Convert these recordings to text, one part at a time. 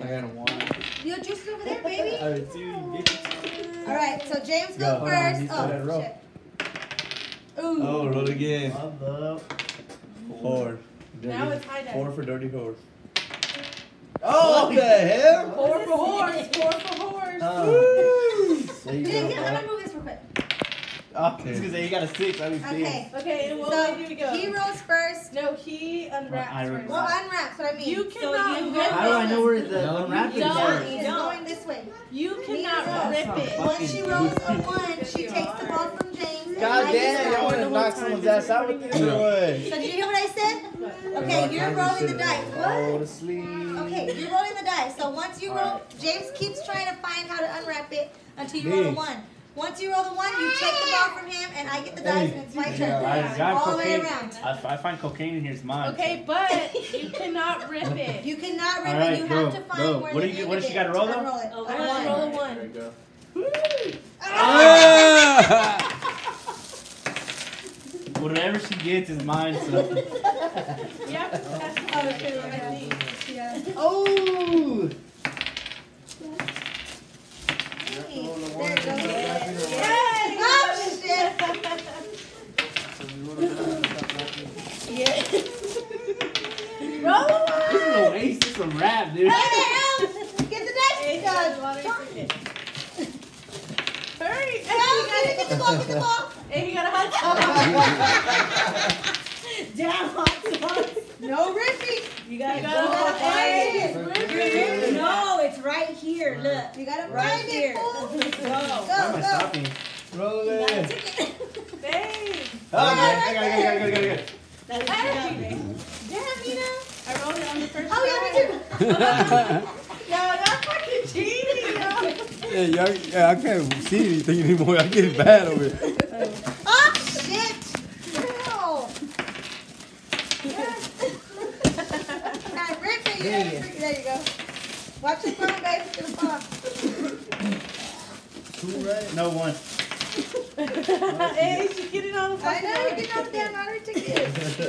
I got a 1. Your juice is over there, baby. Alright, 2. Alright, so James goes first. Oh, shit. Ooh. Oh, roll again. 4. Now it's high dive. 4 for dirty horse. Oh, what the hell? 4 for horse. 4 for horse. There you Dude, go. I'm gonna move this real quick. Oh, it's because you got a 6. I was Okay. Okay, and what So way do we go? he rolls first. No, he unwraps first. Well, unwraps what I mean. You cannot you rip How do I know it. where the unwrapping don't. part? It's going this way. You cannot rip it. Once she rolls a 1, she takes the ball from James. and God I damn, use y'all that. want to knock someone's ass out with this or what? So did you hear what I said? Okay, you're rolling the dice. Go What? to sleep. Okay, you're rolling the dice. So once you roll, James keeps trying to find how to unwrap it until you roll the 1. Once you roll the 1, you take the ball from him, and I get the dice, and it's my turn. All the way around. I find cocaine in here. It's mine. Okay, but you cannot rip it. You cannot rip Alright, it. You have to find go. where What the do you- end what of does she it. gotta roll, though? Unroll it. I want to roll a 1. There you go. Whatever she gets is mine. So. Yep, that's how it is, I think. Yeah. Oh! There it goes. Yay! Oh, shit. Roll the 1. This is a waste. This is a wrap, dude. Hey, get the dice. Hurry! Get the ball, get the ball. Hey, you got a hot sauce. Damn hot sauce. No ripping. You gotta go. Hey, No, it's right here. Look. you gotta Right find here. it. Fool. Go. Why am I Go, go. stopping? Roll it. Babe. Oh, I got it. That's what you got, babe. Damn, Nina. I rolled it on the first Oh, yeah, me too. No, that's fucking cheating, yo. Yeah, I can't see anything anymore. I get bad over here. Oh, shit. No. Now, rip it. There you go. Watch your phone, guys. It's gonna fall. 2, right? No 1. Hey, she's getting on the I know, you get off the damn lottery ticket.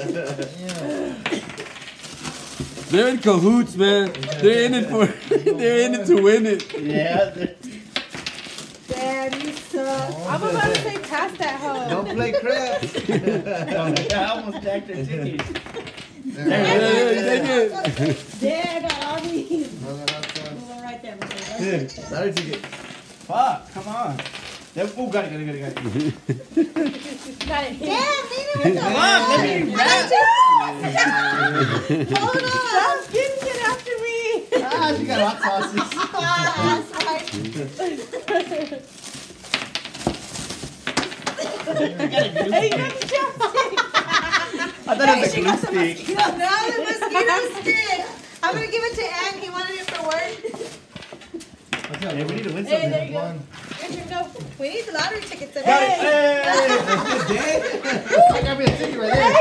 They're in cahoots, man. They're in it to win it. Yeah. Damn, you suck. I'm about to say pass that hoe. Don't play crap. I almost jacked her ticket. Yeah, take it. There, I got all these. Roll that hot sauce. One right there. Lottery ticket. Fuck, come on. Oh, got it. Got it. Damn, Nina, what the Come on, let me wrap. Hold on. Stop getting it after me. Ah, she got hot sauces. That's right. Hey, you got the chopstick. I thought it was a glue stick. No, the mosquito stick. I'm gonna give it to Ann. He wanted it for work. Hey, we need to win Hey, something. there you go. One. Richard, go. We need the lottery tickets. Got it. I got me a ticket right there.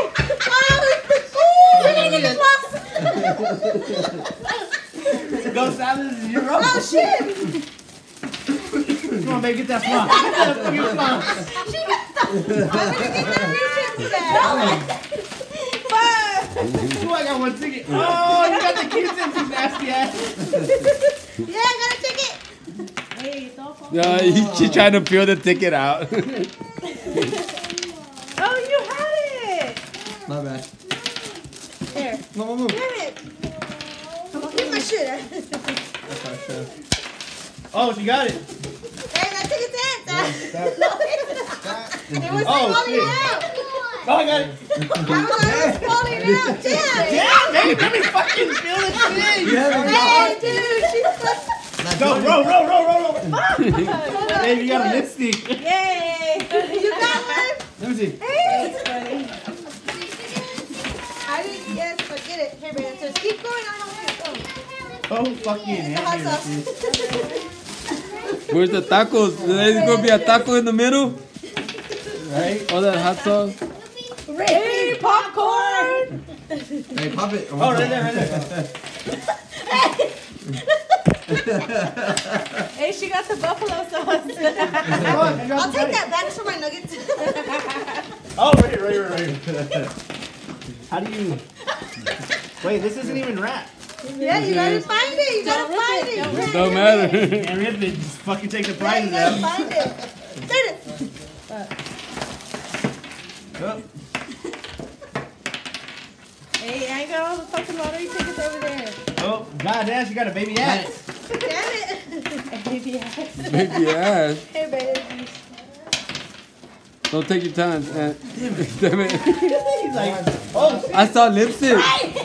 Go, Silas. You're up. Oh shit! Come on, baby, get that slot. Get that fucking slot. I'm gonna get the Richard back. Oh, I got 1 ticket. Oh, you got the Q-tips, you nasty ass. Yeah, I got a ticket. Hey, it's all falling. Yeah, she's trying to peel the ticket out. Oh, you had it. My bad. Here. Move. Damn it! Get my shit. Oh, she got it. Hey, that ticket's in. It was Oh, falling shit. out. Oh, I got it. I was falling out. Damn. Yeah, baby, let me fucking feel this shit. Hey, dude, she fucked. Go, roll. Baby, you got a lipstick. Yay. You got one? Let me see. Hey. I didn't guess, but get it. Here, man. Just keep going. I don't want to go. Oh, fucking The hot sauce. Where's the tacos? There's gonna be a taco in the middle. Right? All that hot sauce. Hey, popcorn. Hey, pop it. Oh, right there. Hey, she got the buffalo sauce. I'll take that back for my nuggets. Oh, right here. How do you... Wait, this isn't even wrapped. Yeah, you gotta find it. You gotta find it. It don't matter. And rip it. Just fucking take the Yeah, you prizes gotta out. find it. Turn it. Oh. Hey, I ain't got all the fucking lottery tickets over there. Oh, goddamn, she got a baby ass. Damn it. Baby ass. Baby ass. Hey, baby. Don't take your time, man. Damn it. He's like, oh, I saw lipstick.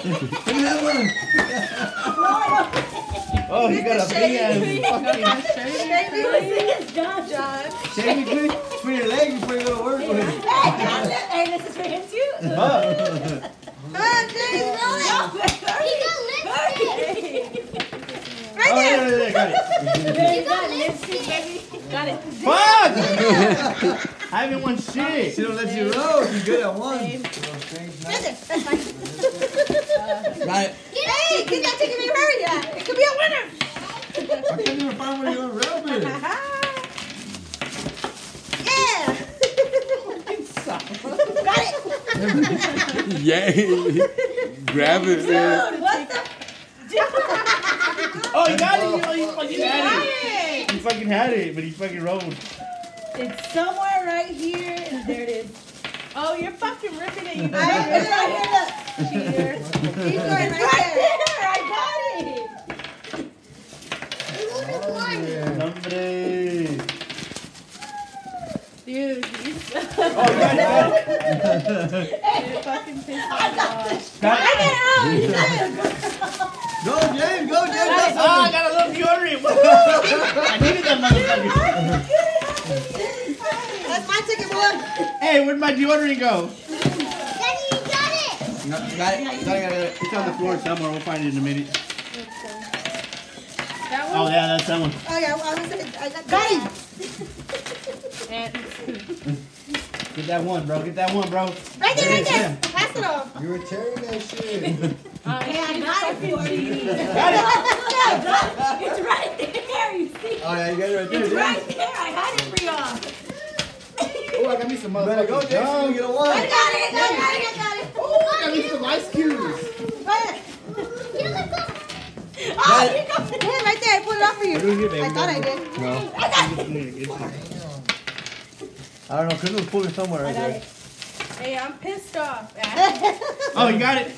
oh, he got a big ass fucking John. Shave me quick for your leg before you go to work with it. Hey, this is for him too. Oh. Come on, James, roll it. Right Oh, there. there, got it. Got it. Fuck! I haven't won shit. She don't let you roll. You're good at one. Right there. That's fine. Got it. Hey, get that ticket in a hurry. It could be a winner. I can't even find where you're gonna rub it. Yeah. Got it. Yeah. Grab it, man. Dude, what the? Oh, he got it. He fucking had it. He fucking had it, but he fucking rolled. It's somewhere right here. There it is. Oh, you're fucking ripping it, you It's right here, look. cheater. Keep going right Right there. there. I got it. Hombre. Dude, you Oh, you got it. you're fucking pissed me off. Got it. Go, James. Go, James. Oh, I got a little deodorant. Woo! I needed that motherfucker. That's my ticket, boy. Hey, where'd my deodorant go? No, got it. Got it. It's on the floor somewhere. We'll find it in a minute. That Oh, one? yeah, that's that one. Oh, yeah, I got it. And Get that one, bro. Get that one, bro. Right there, right there. Pass it off. You were tearing that shit. Hey, I got it for you. Got it. It's right there. You see? Oh, yeah, you got it right there, It's James. right there. I had it for y'all. Oh, I got me some You better go, motherfucking James. You get a one. I got it. I got it. Oh, I got me some ice cubes. Right. Got it. Yeah, right there. I put it up for you. What do we get, baby? I thought I did. No. I don't know. Chris was pulling somewhere right there. hey, I'm pissed off. Oh, you got it.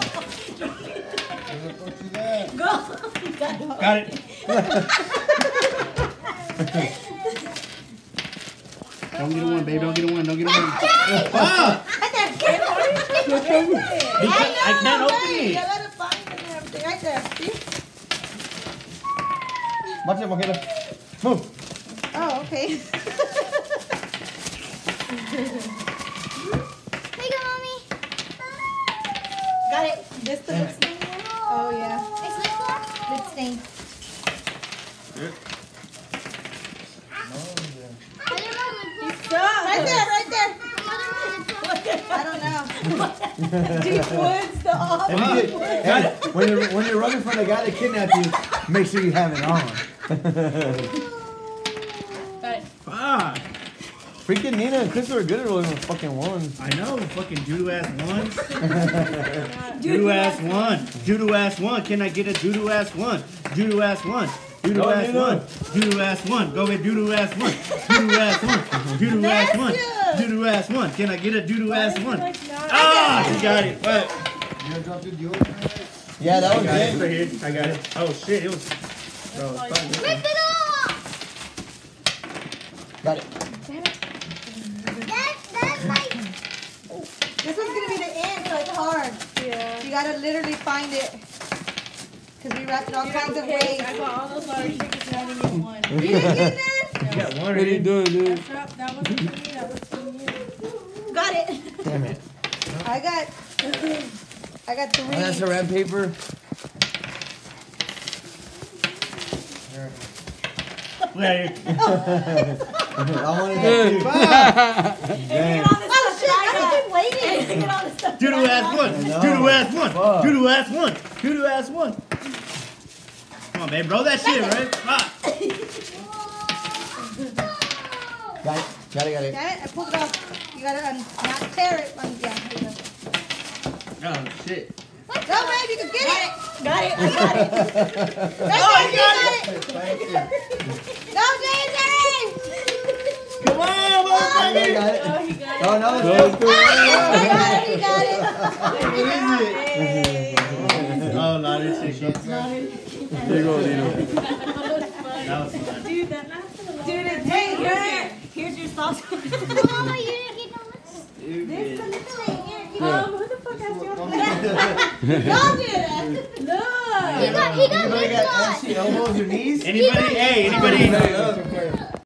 Go. Got it. Don't get a one, babe. Don't get a one. Don't get a one. Ah! Right there. I can't open You it. gotta let it find it and everything. Right there. See? Watch it, Makeda. Move. Oh, okay. Got it. This the lip stain? Oh, yeah. Lip stain. Right there, right there. I don't know. Deep woods, the off. And you get, Got it. when you're running from the guy that kidnapped you, make sure you have it on. But Fuck. Freaking Nina and Chris are good at rolling with fucking ones. I know. Fucking doo-doo ass one. Doo-doo ass one. Doo-doo ass one. Can I get a doo-doo ass one? Doo-doo ass one. Doo-doo Go, ass Nina. one. Doo-doo ass one. Go with doo-doo ass one. Doo-doo ass one. Doo-doo ass one. Doo-doo ass one. Can I get a doo-doo ass one? Ah, you got it. What? You gonna drop your deodorant? Yeah, that I was got it. good. Right here. I got it. Oh shit. It was. Bro, it's fucking- Got it. This one's gonna be the end, so it's hard. yeah. You gotta literally find it. Because we wrapped it all kinds of Okay, ways. I got all those lottery tickets and I didn't get one. You didn't get this? You got one What are you right doing, dude? That's right, that wasn't for me, that was for you. Got it. Damn it. I got 3. Oh, that's saran paper. here. I wanted that too. Damn. Oh shit, I've been waiting. Look at all the stuff. Doo-doo ass one. Doo-doo ass one. Fuck. Doo-doo ass one. Doo-doo ass one. Come on, babe. Roll that shit, right? Ah. Got it. Got it. Got it? I pulled it off. You gotta not tear it. Yeah, here you go. Oh, shit. Go, babe, you can get it. Got it. I got it. Right there, you got it. Go, James. Come on, I motherfucker. got it. Oh, he got it. Oh, no, Let's it's go. He got it. What is it? Oh, no, this shit. Here you go, Dino. That was fun. Dude, that lasted a long Dude, time. hey, here's your sauce. Mama, you didn't get no Stupid. Who the fuck has your Don't do that. Look. Anybody got ashy elbows or knees? Anybody? Hey, anybody? Hey,